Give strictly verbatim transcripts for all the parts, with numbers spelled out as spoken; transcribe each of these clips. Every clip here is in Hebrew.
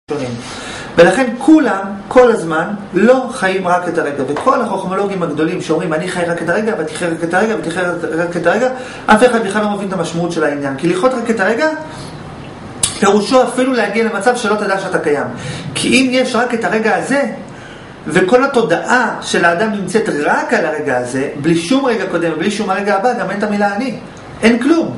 ולכן כולם, כל הזמן, לא חיים רק את הרגע. וכל החוכמולוגים הגדולים שאומרים, אני חי רק את הרגע, ותחי רק את הרגע, ותחי רק את הרגע, אף אחד בכלל לא מבין את המשמעות של העניין. כי לחיות רק את הרגע, פירושו אפילו להגיע למצב שלא תדע שאתה קיים. כי אם יש רק את הרגע הזה, וכל התודעה של האדם נמצאת רק על הרגע הזה, בלי שום רגע קודם, בלי שום הרגע הבא, גם אין את המילה אני. אין כלום.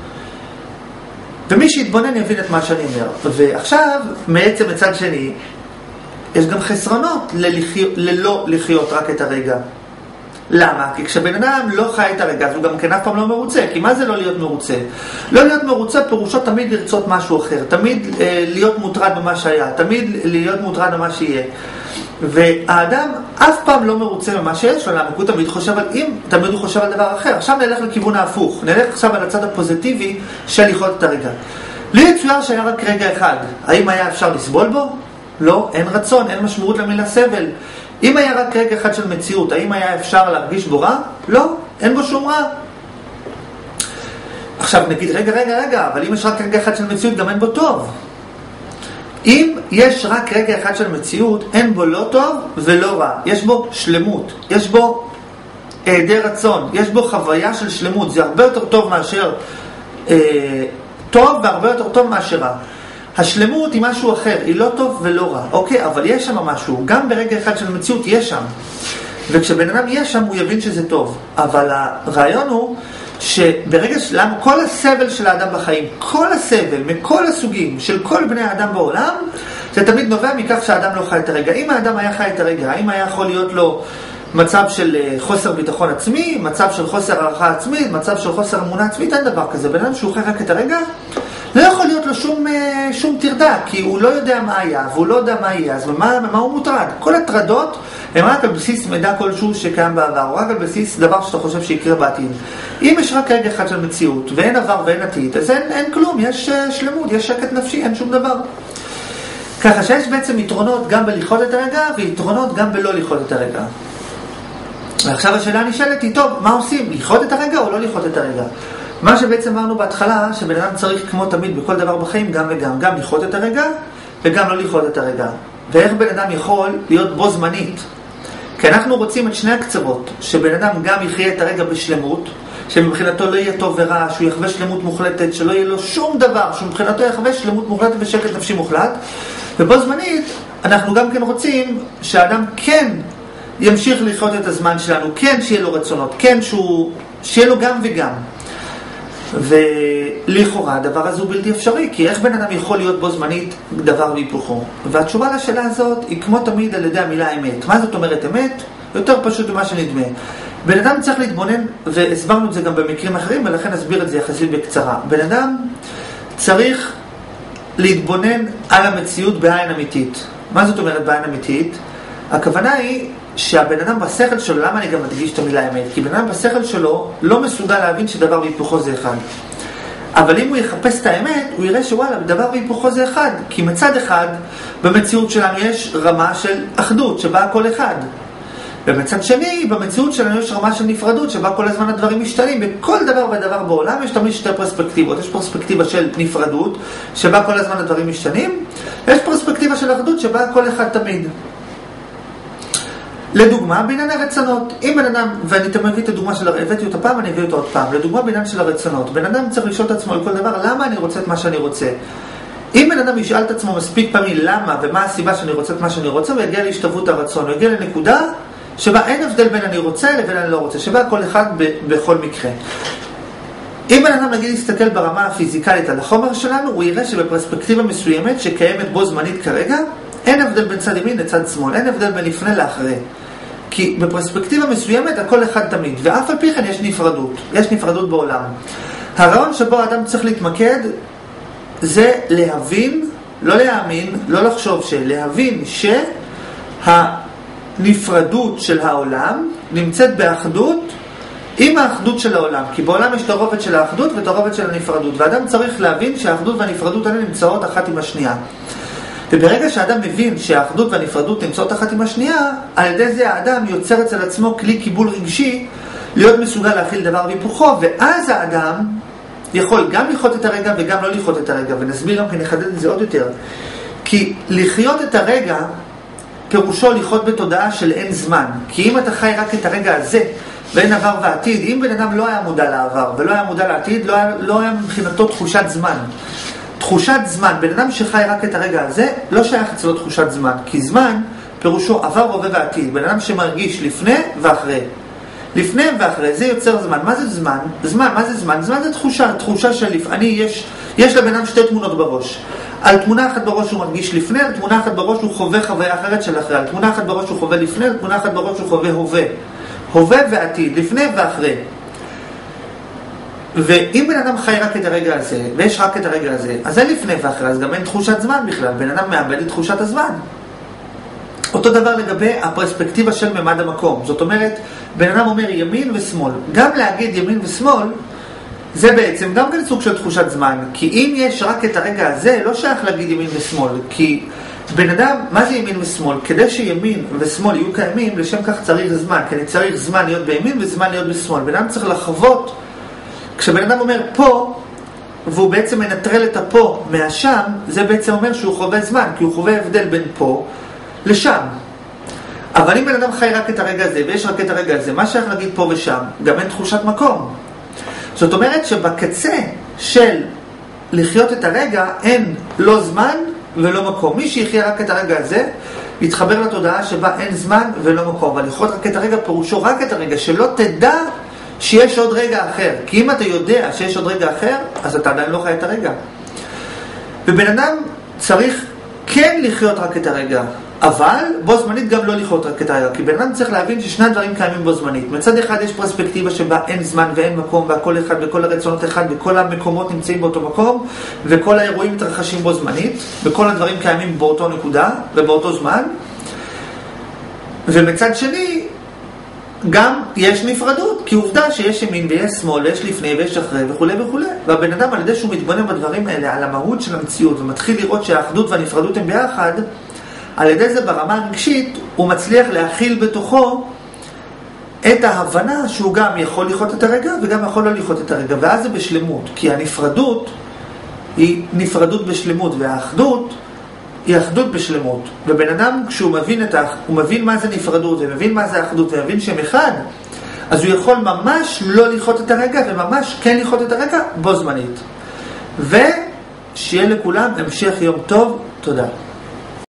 ומי שיתבונן יבין את מה שאני אומר. ועכשיו, מעצם מצד שני, יש גם חסרונות ללחי... ללא לחיות רק את הרגע. למה? כי כשבן אדם לא חי את הרגע, אז הוא גם כן אף פעם לא מרוצה. כי מה זה לא להיות מרוצה? לא להיות מרוצה פירושו תמיד לרצות משהו אחר, תמיד אה, להיות מוטרד במה שהיה, תמיד להיות מוטרד במה שיהיה. והאדם אף פעם לא מרוצה ממה שיש לו, למה? הוא תמיד חושב על אם, תמיד הוא חושב על דבר אחר. עכשיו נלך לכיוון ההפוך, נלך עכשיו על הצד הפוזיטיבי של לחיות את הרגע. לי יצויר שהיה רק רגע אחד, האם היה אפשר לסבול בו? לא, אין רצון, אין משמעות למילה סבל. אם היה רק רגע אחד של מציאות, האם היה אפשר להרגיש בו רע? לא, אין בו שום רע. עכשיו נגיד, רגע, רגע, רגע, אבל אם יש רק רגע אחד של מציאות, גם אין בו טוב. אם יש רק רגע אחד של מציאות, אין בו לא טוב ולא רע. יש בו שלמות, יש בו היעדר רצון, יש בו חוויה של שלמות. זה הרבה יותר טוב מאשר אה, טוב, והרבה יותר טוב מאשר רע. השלמות היא משהו אחר, היא לא טוב ולא רע. אוקיי, אבל יש שם משהו, גם ברגע אחד של מציאות יש שם. וכשבן אדם יש שם, הוא יבין שזה טוב. אבל הרעיון הוא שברגע שלנו, כל הסבל של האדם בחיים, כל הסבל, מכל הסוגים של כל בני האדם בעולם, זה תמיד נובע מכך שהאדם לא חי את הרגע. אם האדם היה חי את הרגע, האם היה יכול להיות לו מצב של חוסר ביטחון עצמי, מצב של חוסר הערכה עצמית, מצב של חוסר אמונה עצמית? אין דבר כזה. בן אדם שהוא חי רק את הרגע, לא יכול להיות לו שום, שום תרדה, כי הוא לא יודע מה היה, והוא לא יודע מה יהיה, אז מה, מה הוא מוטרד? כל הטרדות הם רק על בסיס מידע כלשהו שקיים בעבר, או רק על בסיס דבר שאתה חושב שיקרה בעתיד. אם יש רק רגע אחד של מציאות, ואין עבר ואין עתיד, אז אין, אין כלום, יש שלמות, יש שקט נפשי, אין שום דבר. ככה שיש בעצם יתרונות גם בלחיות את הרגע, ויתרונות גם בלא לחיות את הרגע. ועכשיו השאלה נשאלת היא, טוב, מה עושים? לחיות את הרגע או לא לחיות את הרגע? מה שבעצם אמרנו בהתחלה, שבן אדם צריך כמו תמיד בכל דבר בחיים, גם וגם, גם לחיות את הרגע, וגם לא לחיות את הרגע. ואיך בן אדם יכול להיות בו זמנית? כי אנחנו רוצים את שני הקצוות, שבן אדם גם יחיה את הרגע בשלמות, שמבחינתו לא יהיה טוב ורע, שהוא יחווה שלמות מוחלטת, שלא יהיה לו שום דבר, שמבחינתו יחווה שלמות מוחלטת ושקט נפשי מוחלט, ובו זמנית אנחנו גם כן רוצים שהאדם כן ימשיך לחיות את הזמן שלנו, כן שיהיה לו רצונות, כן שהוא, שיהיה לו גם וגם. ולכאורה הדבר הזה הוא בלתי אפשרי, כי איך בן אדם יכול להיות בו זמנית דבר והיפוכו? והתשובה לשאלה הזאת היא כמו תמיד על ידי המילה אמת. מה זאת אומרת אמת? יותר פשוט ממה שנדמה. בן אדם צריך להתבונן, והסברנו את זה גם במקרים אחרים, ולכן אסביר את זה יחסית בקצרה. בן אדם צריך להתבונן על המציאות בעין אמיתית. מה זאת אומרת בעין אמיתית? הכוונה היא שהבן אדם בשכל שלו, למה אני גם מדגיש את המילה אמת? כי בן אדם בשכל שלו לא מסוגל להבין שדבר והיפוכו זה אחד. אבל אם הוא יחפש את האמת, הוא יראה שוואלה, דבר והיפוכו זה אחד. כי מצד אחד, במציאות שלנו יש רמה של אחדות, שבה הכל אחד. ומצד שני, במציאות שלנו יש רמה של נפרדות, שבה כל הזמן הדברים משתנים. בכל דבר ודבר בעולם יש תמיד שתי פרספקטיבות. יש פרספקטיבה של נפרדות, שבה כל הזמן הדברים משתנים. ויש פרספקטיבה של אחדות, שבה כל אחד תמיד. לדוגמה, בעניין הרצונות, אם בן אדם, ואני תמביא את הדוגמה של, הבאתי אותה פעם, אני אביא אותה עוד פעם, לדוגמה בעניין של הרצונות, בן אדם צריך לשאול את עצמו על כל דבר, למה אני רוצה את מה שאני רוצה? אם בן אדם ישאל את עצמו מספיק פעמים למה ומה הסיבה שאני רוצה את מה שאני רוצה, הוא יגיע להשתוות הרצון, הוא יגיע לנקודה שבה אין הבדל בין אני רוצה לבין אני לא רוצה, שבה כל אחד ב- בכל מקרה. אם בן אדם נגיד להסתכל ברמה הפיזיקלית על החומר שלנו, הוא יראה שבפרספקטיבה מסוימת שקיימת בו זמנית כרגע, אין הבדל בין צד ימין לצד שמאל, אין הבדל בין לפני לאחרי. כי בפרספקטיבה מסוימת הכל אחד תמיד, ואף על פי כן יש נפרדות, יש נפרדות בעולם. הרעיון שבו האדם צריך להתמקד זה להבין, לא להאמין, לא לחשוב שלהבין שהנפרדות של העולם נמצאת באחדות עם האחדות של העולם, כי בעולם יש תרובת של האחדות ותרובת של הנפרדות, ואדם צריך להבין שהאחדות והנפרדות האלה נמצאות אחת עם השנייה. וברגע שהאדם מבין שהאחדות והנפרדות נמצאות אחת עם השנייה, על ידי זה האדם יוצר אצל עצמו כלי קיבול רגשי להיות מסוגל להכיל דבר והיפוכו, ואז האדם יכול גם לחיות את הרגע וגם לא לחיות את הרגע, ונסביר גם כי נחדד את זה עוד יותר. כי לחיות את הרגע פירושו לחיות בתודעה של אין זמן. כי אם אתה חי רק את הרגע הזה ואין עבר ועתיד, אם בן אדם לא היה מודע לעבר ולא היה מודע לעתיד, לא היה, לא היה מבחינתו תחושת זמן. תחושת זמן, בן אדם שחי רק את הרגע הזה, לא שייך אצלו תחושת זמן. כי זמן פירושו עבר, הווה ועתיד. בן אדם שמרגיש לפני ואחרי. לפני ואחרי, זה יוצר זמן. מה זה זמן? זמן, מה זה זמן? זמן זה תחושה, תחושה של לפני, יש, יש לבן אדם שתי תמונות בראש. על תמונה אחת בראש הוא מרגיש לפני, על תמונה אחת בראש הוא חווה חוויה אחרת של אחרי. על תמונה אחת בראש הוא חווה לפני, על תמונה אחת בראש הוא חווה הווה. הווה ועתיד, לפני ואחרי. ואם בן אדם חי רק את הרגע הזה, ויש רק את הרגע הזה, אז אין לפני ואחרי, אז גם אין תחושת זמן בכלל. בן אדם מאבד את תחושת הזמן. אותו דבר לגבי הפרספקטיבה של ממד המקום. זאת אומרת, בן אדם אומר ימין ושמאל. גם להגיד ימין ושמאל, זה בעצם גם כן סוג של תחושת זמן. כי אם יש רק את הרגע הזה, לא שייך להגיד ימין ושמאל. כי בן אדם, מה זה ימין ושמאל? כדי שימין ושמאל יהיו קיימים, לשם כך צריך זמן. כי אני צריך זמן להיות בימין וזמן להיות בשמאל. בן אדם צריך לחוות, כשבן אדם אומר פה, והוא בעצם מנטרל את הפה מהשם, זה בעצם אומר שהוא חווה זמן. כי הוא חווה הבדל בין פה לשם. אבל אם בן אדם חי רק את הרגע הזה, ויש רק את הרגע הזה, מה שייך להגיד פה ושם? גם אין תחושת מקום. זאת אומרת שבקצה של לחיות את הרגע, אין לא זמן ולא מקום. מי שיחיה רק את הרגע הזה, יתחבר לתודעה שבה אין זמן ולא מקום. אבל לחיות רק את הרגע, פירושו רק את הרגע, שלא תדע שיש עוד רגע אחר. כי אם אתה יודע שיש עוד רגע אחר, אז אתה עדיין לא חי את הרגע. ובן אדם צריך כן לחיות רק את הרגע, אבל בו זמנית גם לא לחיות רק את הרגע. כי בן אדם צריך להבין ששני הדברים קיימים בו זמנית. מצד אחד יש פרספקטיבה שבה אין זמן ואין מקום, והכל אחד וכל הרצונות אחד וכל המקומות נמצאים באותו מקום, וכל האירועים מתרחשים בו זמנית, וכל הדברים קיימים באותו נקודה ובאותו זמן. ומצד שני גם יש נפרדות, כי עובדה שיש ימין ויש שמאל ויש לפני ויש אחרי וכו' וכו'. והבן אדם על ידי שהוא מתבונן בדברים האלה, על המהות של המציאות, ומתחיל לראות שהאחדות והנפרדות הם ביחד, על ידי זה ברמה הרגשית הוא מצליח להכיל בתוכו את ההבנה שהוא גם יכול לחיות את הרגע וגם יכול לא לחיות את הרגע. ואז זה בשלמות, כי הנפרדות היא נפרדות בשלמות, והאחדות היא אחדות בשלמות. ובן אדם כשהוא מבין את האח... הוא מבין מה זה נפרדות ומבין מה זה אחדות ומבין שהם אחד, אז הוא יכול ממש לא לחיות את הרגע וממש כן לחיות את הרגע בו זמנית. ושיהיה לכולם המשך יום טוב. תודה.